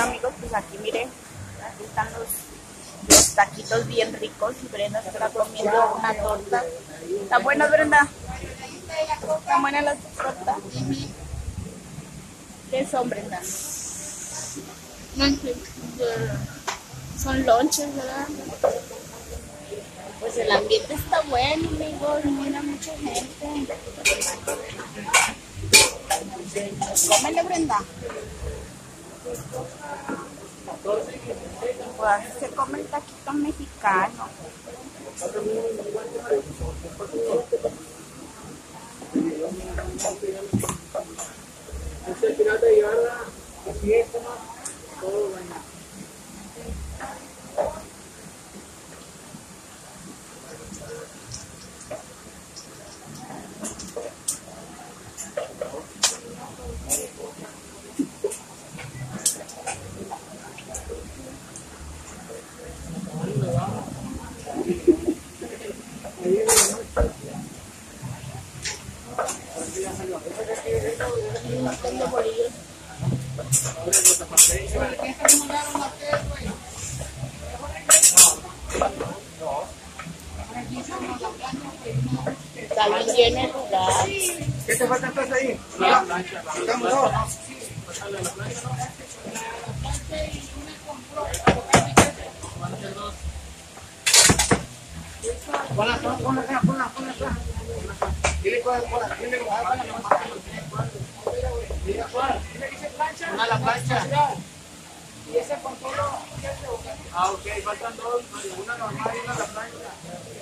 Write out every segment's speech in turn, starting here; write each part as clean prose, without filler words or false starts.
Bueno amigos, pues aquí miren, aquí están los taquitos bien ricos y Brenda se está comiendo una torta. ¿Está buena, Brenda? ¿Están buenas las tortas? ¿Qué son, Brenda? Son lonches, ¿verdad? Pues el ambiente está bueno, amigos, mira mucha gente. Cómele, Brenda. Pues así se come el taquito mexicano. No tengo bolillos. Está bien lleno el lugar. ¿Qué te falta entonces ahí? La plancha. ¿Estamos dos? Ponla acá. Dile cuál, dile una la plancha. Y ese con todo. Ah, ok, faltan dos, una normal y una la plancha.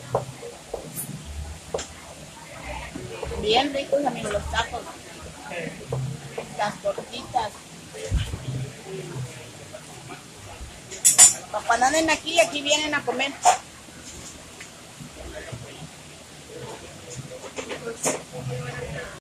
Bien ricos, amigos, los tacos. Las tortitas. Para cuando anden aquí vienen a comer.